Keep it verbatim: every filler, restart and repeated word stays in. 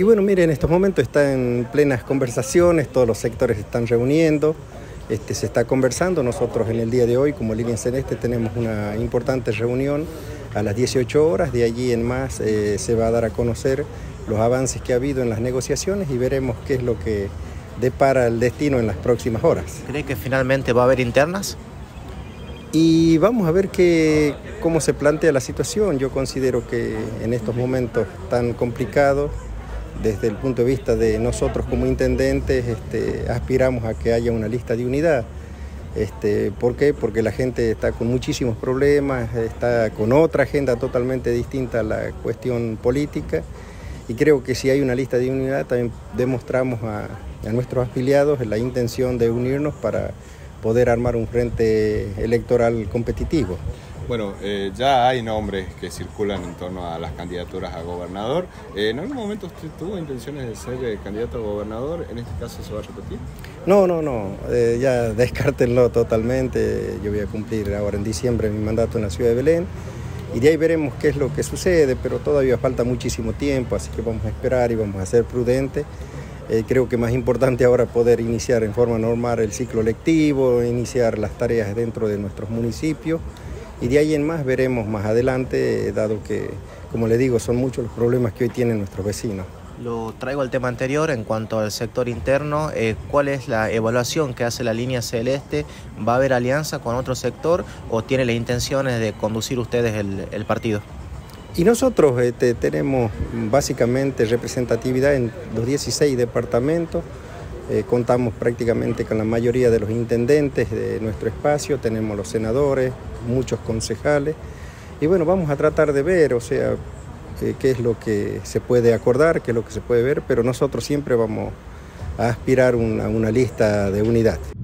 Y bueno, mire, en estos momentos está en plenas conversaciones, todos los sectores se están reuniendo, este, se está conversando. Nosotros en el día de hoy, como Línea Celeste, tenemos una importante reunión a las dieciocho horas. De allí en más eh, se va a dar a conocer los avances que ha habido en las negociaciones y veremos qué es lo que depara el destino en las próximas horas. ¿Cree que finalmente va a haber internas? Y vamos a ver que, cómo se plantea la situación. Yo considero que en estos momentos tan complicados, desde el punto de vista de nosotros como intendentes, este, aspiramos a que haya una lista de unidad. Este, ¿Por qué? Porque la gente está con muchísimos problemas, está con otra agenda totalmente distinta a la cuestión política, y creo que si hay una lista de unidad también demostramos a, a nuestros afiliados la intención de unirnos para poder armar un frente electoral competitivo. Bueno, eh, ya hay nombres que circulan en torno a las candidaturas a gobernador. Eh, ¿En algún momento usted tuvo intenciones de ser eh, candidato a gobernador? ¿En este caso se va a repetir? No, no, no. Eh, ya descártenlo totalmente. Yo voy a cumplir ahora en diciembre mi mandato en la ciudad de Belén. Y de ahí veremos qué es lo que sucede, pero todavía falta muchísimo tiempo, así que vamos a esperar y vamos a ser prudentes. Eh, creo que más importante ahora poder iniciar en forma normal el ciclo lectivo, iniciar las tareas dentro de nuestros municipios. Y de ahí en más veremos más adelante, dado que, como le digo, son muchos los problemas que hoy tienen nuestros vecinos. Lo traigo al tema anterior en cuanto al sector interno. Eh, ¿Cuál es la evaluación que hace la Línea Celeste? ¿Va a haber alianza con otro sector o tiene las intenciones de conducir ustedes el, el partido? Y nosotros este, tenemos básicamente representatividad en los dieciséis departamentos. Eh, contamos prácticamente con la mayoría de los intendentes de nuestro espacio, tenemos los senadores, muchos concejales, y bueno, vamos a tratar de ver, o sea, eh, qué es lo que se puede acordar, qué es lo que se puede ver, pero nosotros siempre vamos a aspirar a una, una lista de unidad.